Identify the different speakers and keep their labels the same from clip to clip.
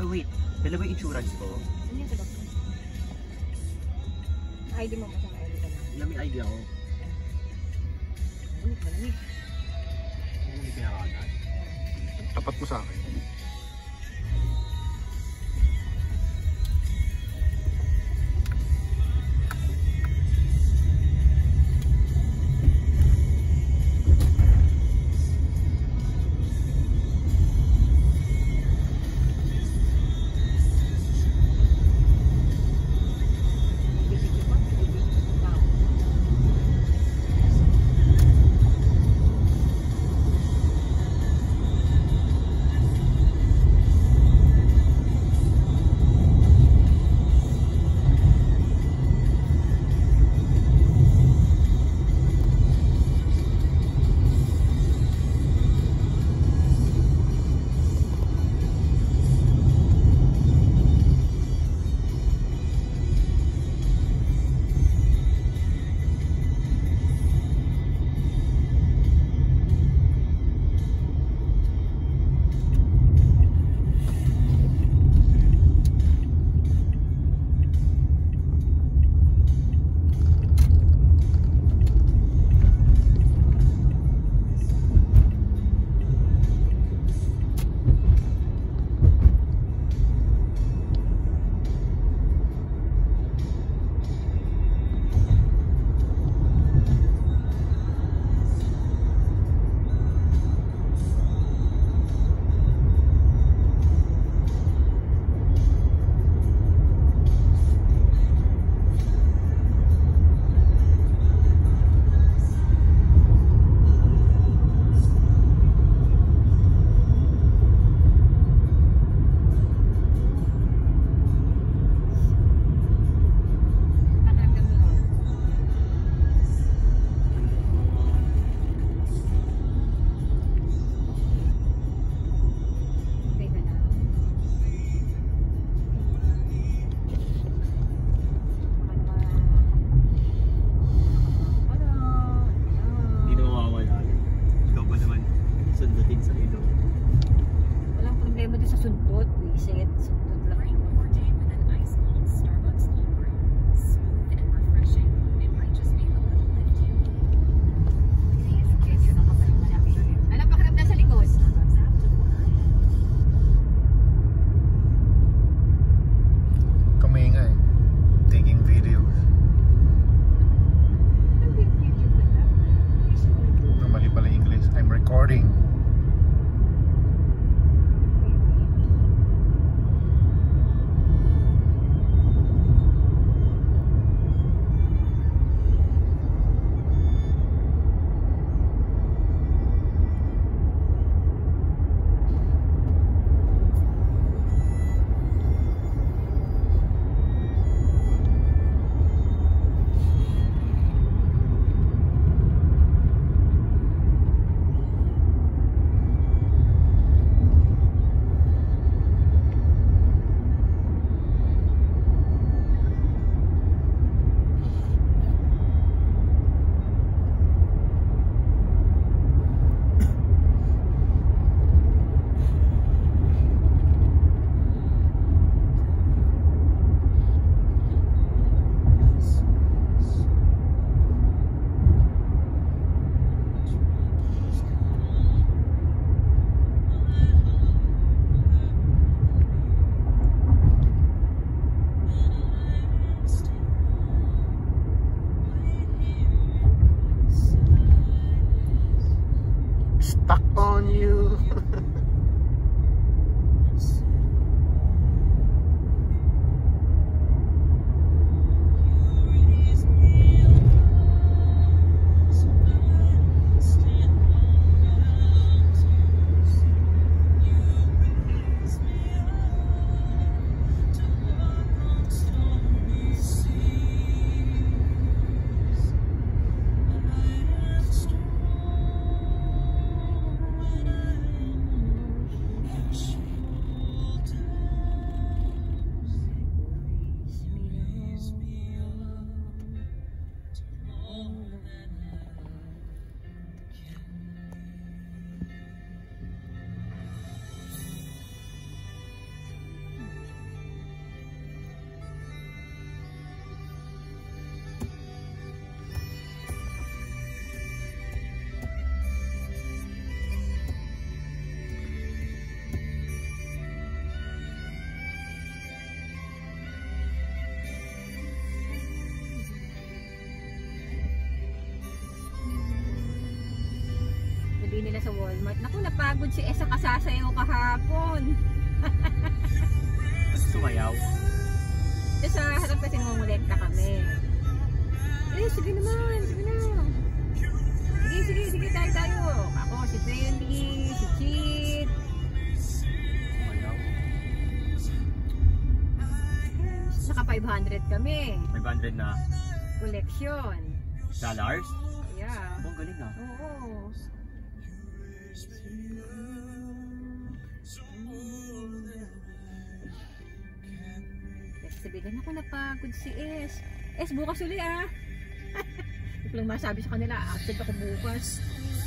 Speaker 1: Oh wait, dala ba yung insurance ko?
Speaker 2: Ano yung sagot ko? ID mo pa sa ID ka na?
Speaker 1: Wala, may ID ako.
Speaker 2: Malamig.
Speaker 1: Ano may pinakaagad?
Speaker 3: Tapat mo sa akin.
Speaker 2: nila sa Walmart. Naku, napagod si Esa kasasayaw kahapon.
Speaker 1: Mas sumayaw.
Speaker 2: Tapos sa harap kasi namumulekta kami. Sige naman, sige na. Sige, tayo. Ako, si Feli, si Chit.
Speaker 1: Sumayaw.
Speaker 2: Naka 500 kami.
Speaker 1: 500 na
Speaker 2: Collection.
Speaker 1: dollars?
Speaker 2: Yeah.
Speaker 1: Oh, galing ah.
Speaker 2: Oo. Sabihin ako napagod si S. S, bukas uli ah. Hindi ko lang masabi sa kanila, absent ako bukas.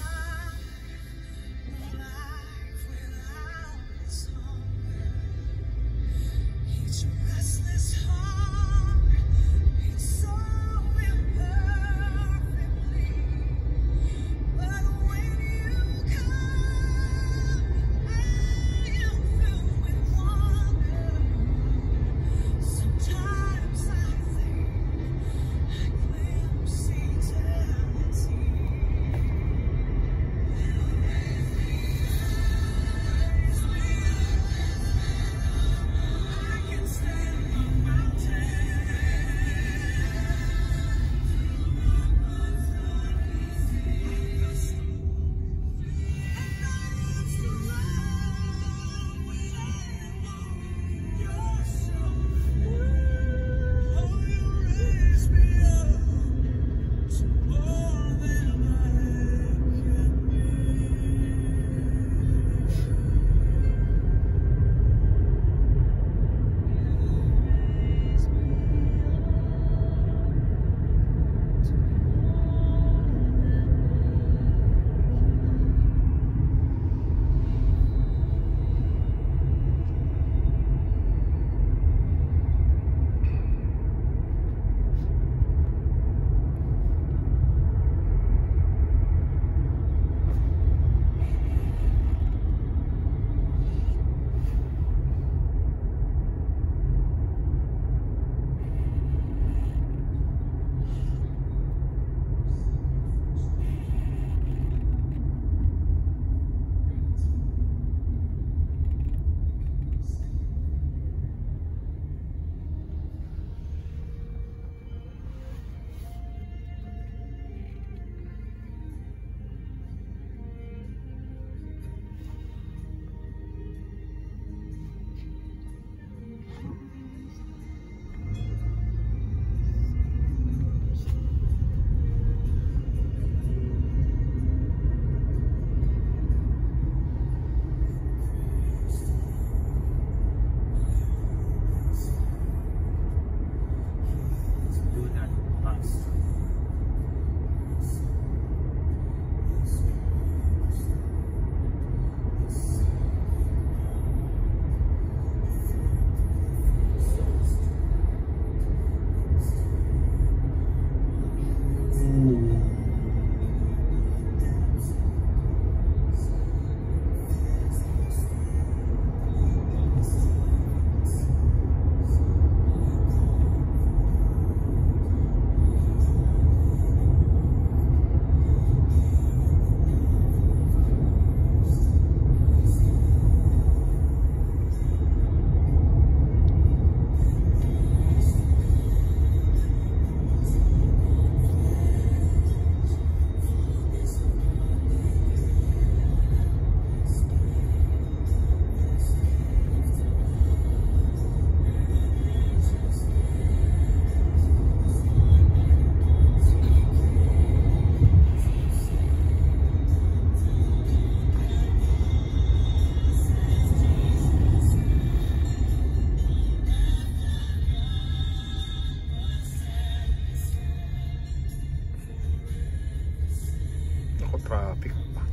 Speaker 3: Traffic.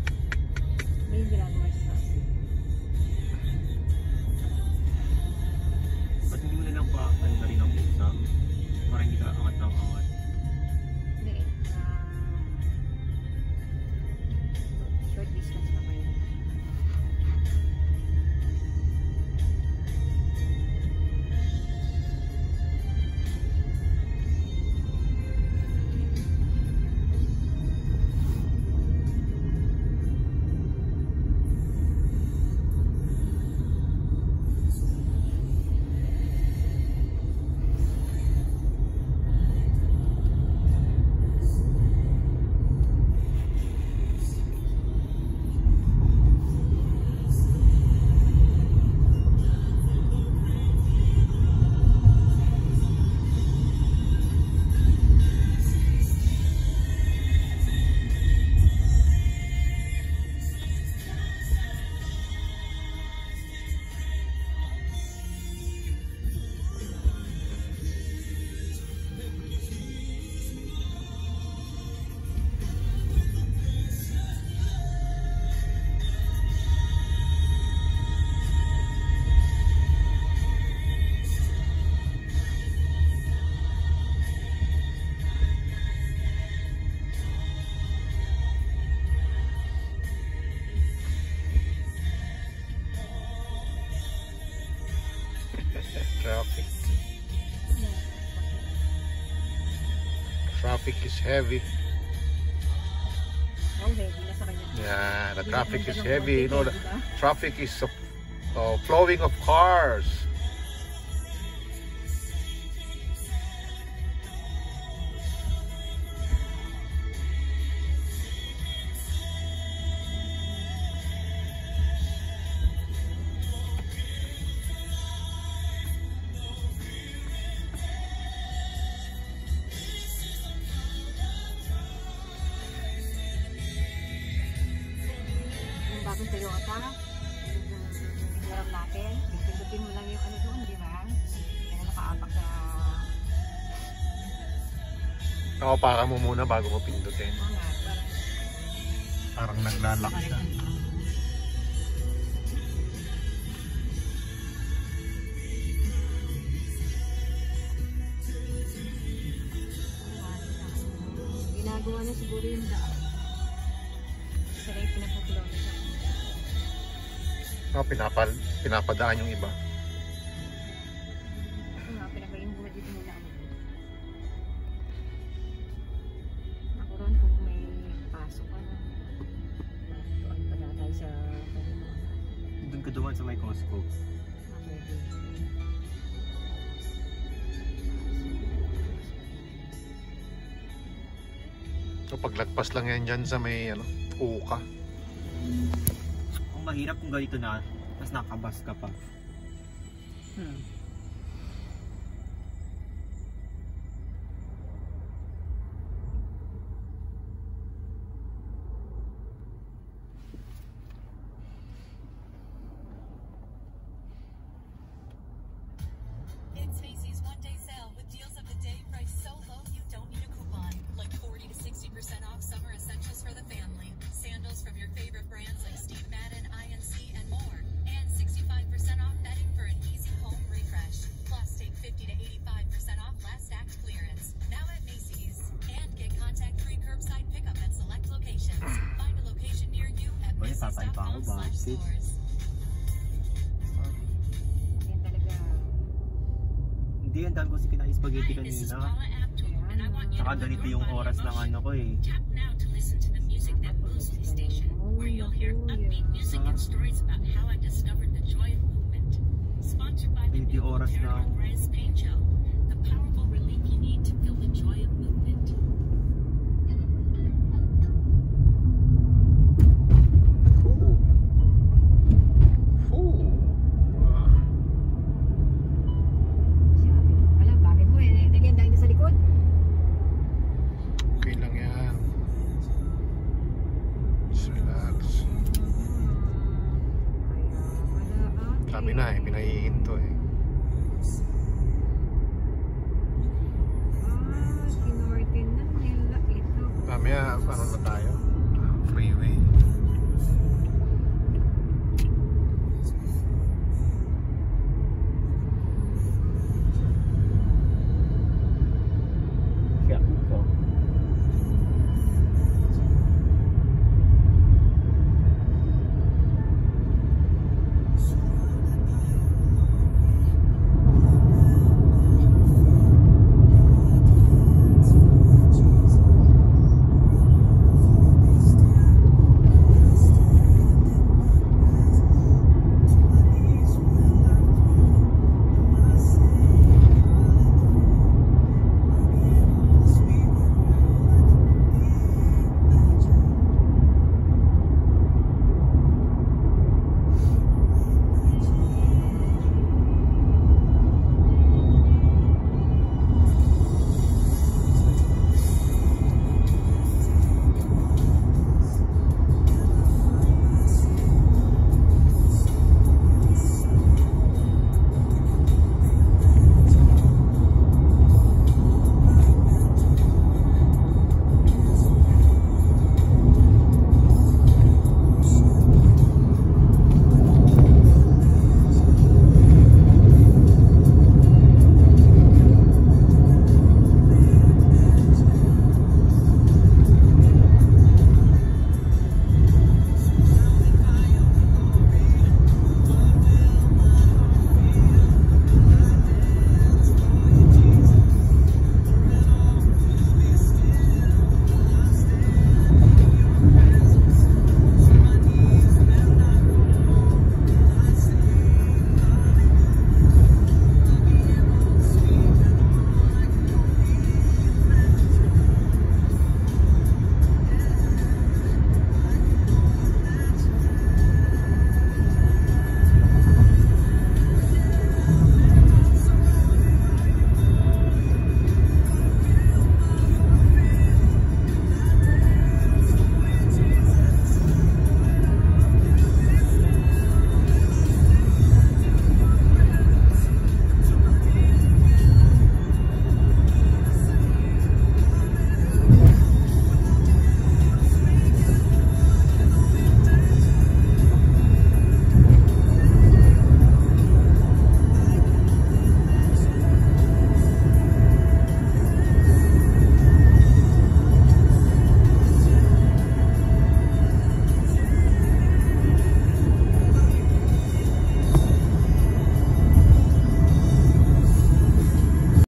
Speaker 2: May ginagawa siya.
Speaker 1: Ba't hindi mo na lang pa ano na rin ang bulsa? Para hindi ka angat ng angat.
Speaker 2: Hindi. Short distance na kayo.
Speaker 3: Traffic. Traffic is heavy.
Speaker 2: Oh, heavy na sa kanya.
Speaker 3: Yeah, the
Speaker 2: Hindi
Speaker 3: traffic
Speaker 2: na
Speaker 3: is
Speaker 2: ng
Speaker 3: heavy.
Speaker 2: konti,
Speaker 3: You know, the
Speaker 2: diba?
Speaker 3: traffic is flowing of cars.
Speaker 2: Yung bagong Toyota, yung hiram natin, pindutin mo lang yung ano doon, di ba? Kaya nakaapak sa
Speaker 3: Nakapakan mo muna bago mo pindutin.
Speaker 2: mga
Speaker 3: Parang naglalak siya.
Speaker 2: ginagawa na siguro yung daan. Sila yung pinapakuloy na.
Speaker 3: Pinapadaan yung iba.
Speaker 2: Ako nga, pinagayin mo dito muna ako. Ako ron kung may pasok ka na. Tuan pa na tayo sa
Speaker 1: Doon ka duman sa may Costco.
Speaker 2: pwede.
Speaker 3: So paglagpas lang yan dyan sa may uka.
Speaker 1: Ang mahirap kung ganito na, tapos nakabas ka pa.
Speaker 4: It's Macy's one-day sale with deals of the day priced so low you don't need a coupon. Like 40 to 60% off summer essentials for the family. Sandals from your favorite brands like Steve Madden, INC, and more. And 65% off bedding for an easy home refresh. Plus, take 50 to 85% off last act clearance. Now at Macy's. And get contact-free curbside pickup at select locations. Find a location near you at
Speaker 1: Oye, tatay pa ako, bakit?
Speaker 4: Macy's.com/stores.
Speaker 2: Yan talaga.
Speaker 1: Hindi, ang dami ko si kinain spaghetti
Speaker 4: Hi, this is
Speaker 1: kanina.
Speaker 4: Paula Abdul, and I want you
Speaker 1: Saka
Speaker 4: to put
Speaker 1: ganito
Speaker 4: your
Speaker 1: yung
Speaker 4: body
Speaker 1: oras
Speaker 4: in
Speaker 1: ng
Speaker 4: motion.
Speaker 1: ano ko eh.
Speaker 4: Tap now to listen to the music that moves me station, where you'll hear upbeat music and stories about how I discovered the joy of movement. Sponsored by the
Speaker 1: Ganito
Speaker 4: new
Speaker 1: yung oras na.
Speaker 4: Paramount Brightest Pain Gel, the powerful relief you need to feel the joy of movement.
Speaker 2: Alam, bakit mo eh? Nagyan dahil sa likod.
Speaker 3: Okay lang yan. Just relax. Sabi na eh, pinahihinto eh.
Speaker 2: Kinorten na nila ito.
Speaker 3: Mamaya, ano na tayo?